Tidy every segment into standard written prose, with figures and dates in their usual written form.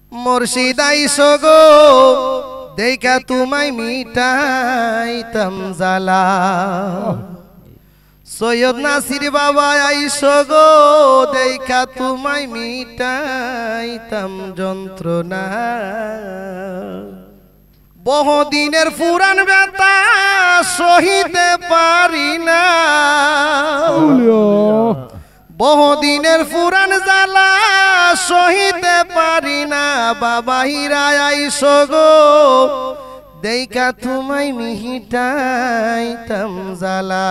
মুর্শিদ আইসো গো দেখা তোমায় মিটাইতাম জ্বালা সৈয়দ নাসির বাবা আইসো গো দেখা তোমায় মিটাইতাম যন্ত্রণা বহুদিনের পুরান ব্যথা সহিতে পারি না বহুদিনের পুরান জ্বালা সহিতে পারি না বাবা হীরা আইসো গো দেখা তোমায় মিটাইতাম জ্বালা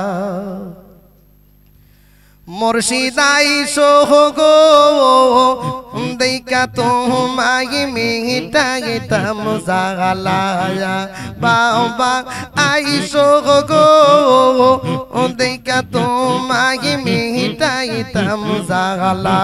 মুর্শিদ আইসো গো দেখা তোমায় মিটাইতাম জ্বালা বাবা আইসো গো দেখা তোমায় মিটাইতাম জ্বালা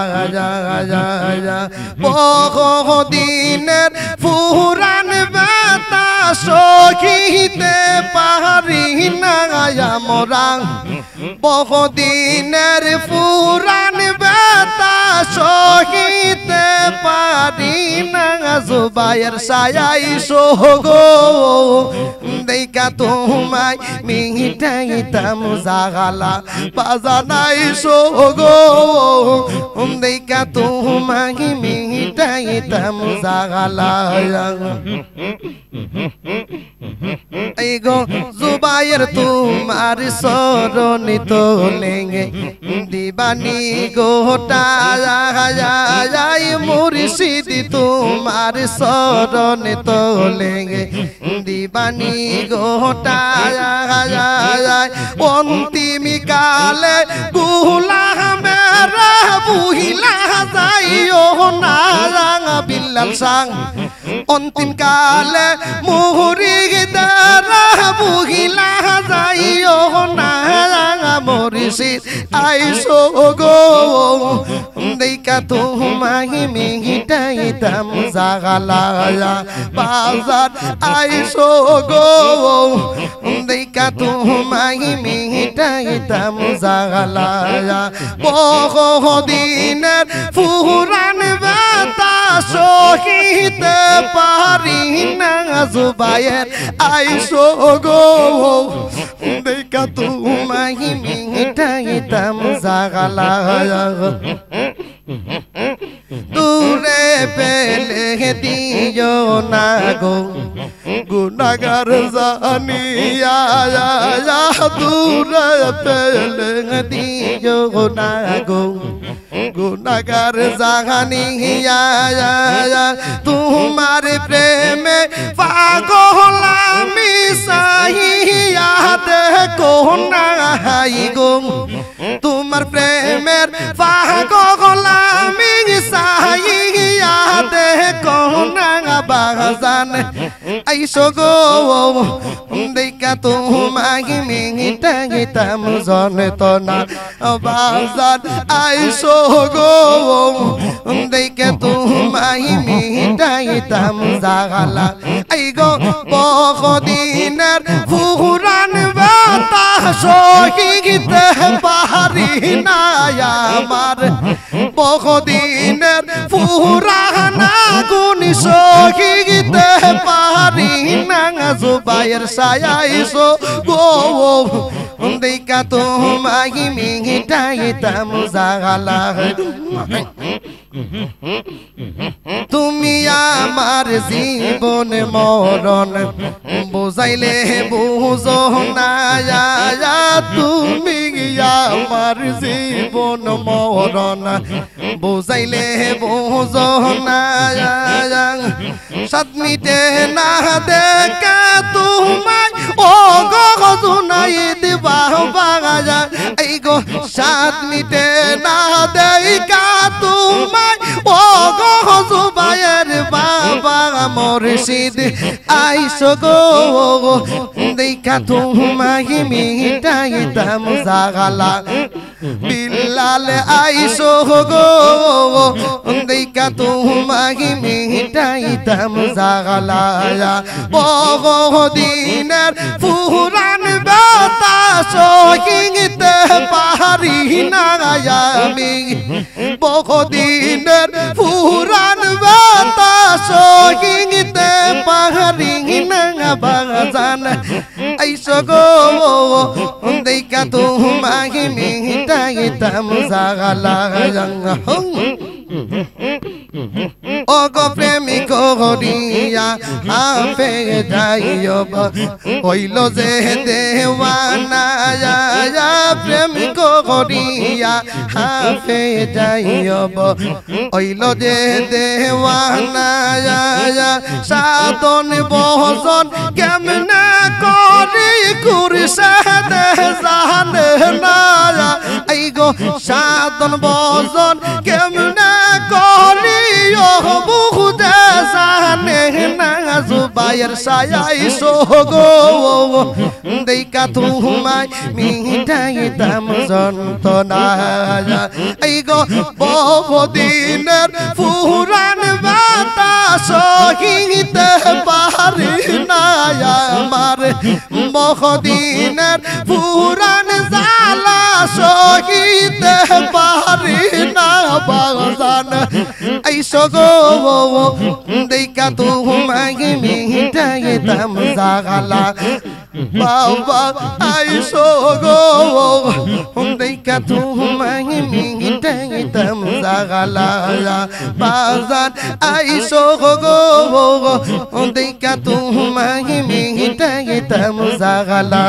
বহুদিনের পুরান ব্যথা সহিতে পারি না আমরা বহুদিনের পুরান ব্যথা সহিতে পারি না জুবায়ের সায়াইসো গো দেখা তোমায় মিটাইতাম জ্বালা বাজানাইসো গো দেখা তোমায় মিটাইতাম জ্বালা এই গো জুবায়ের তোমার শরণ তোলেঙ্গে দিবানি গোটা মুর্শিদ তোমার শরণ তোলেঙ্গে দিবানি গোটা অন্তিম কালে গুলামের বুহিলা যাইও না বিল্লাল সাং অন্তিম কালে মুরিদার বুহিলা যাইও না মুর্শিদ আইসো গো দেখা তোমায় মিটাইতাম জ্বালা বাজার আইসো গো দেখা তোমায় মিটাইতাম জ্বালা বহুদিনের পুরান ব্যথা সহিতে পারি না জুবায়ের আইসো গো দেখা তোমায় মিটাইতাম জ্বালা দূরে পেলে দিও না গো গুনাহগার জানিয়া দূরে পেলে দিও না গো গুনাহগার জানিয়া তোমার প্রেমে পাগল আমি সাইয়া দেখো না গো তোমার প্রেমের পাগল আমি সাইয়া দেখো না বাজান আইসো গো দেখা তোমায় মিটাইতাম যন্ত্রণা বাজান আইসো গো দেখা তোমায় মিটাইতাম জ্বালা এই গো বহুদিনের পুরান ব্যথা সহিতে পারি না আমার বহুদিনের পুরান গুণ সহিতে পারি না জুবায়ের সায়াইসো গো দেখা তোমায় মিটাইতাম জ্বালা তুমি আমার জীবন মরণ বুঝাইলে বুঝো না তুমি আমার জীবন মরণ বুঝাইলে বুঝো না সাত মিটে না দেখে তোমায় ও গো জুনাই দিবা বাগা এই গো সাত মিটে না দেখা তোমায় ও গো জুবায়ের বাবা মুর্শিদ আইসো গো দেখা তোমায় মিটাইতাম জ্বালা বিল্লাল আইসো গো দেখা তোমায় মিটাইতাম জ্বালা বহুদিনের পুরান ব্যথা সহিতে পারি না আমি বহুদিনের পুরান ব্যথা বাজান আইসো গো দেখা তোমাকে মিটাইতাম জাগালা ও গো প্রেমিক হরিয়া আপে যাইব হইল যে দেওয়ানা প্রেমিক হরিয়া আপে যাইব হইল যে দেওয়ানা সাধন বহজন কেমনে করি কুরসে জানে না এই গো সাধন বহজন কেমনে করি ও বুঝে জানে না জুবাইর সায়াই সোগো দেখা তোমায় মিটাইতাম যন্ত্রণা এই গো বহুদিনের পুরান বাতাস সহিতে পারি না আমার বহুদিনের পুরান জ্বালা সহিতে পারি না বাজান আইসো গো দেখা তোমাকে মিটাইতাম জাগালা বাবা আইসো গো দেখা তোমাকে মিটাইতাম জাগালা বাজান আইসো গো দেখা তোমাকে মিটাইতাম জাগালা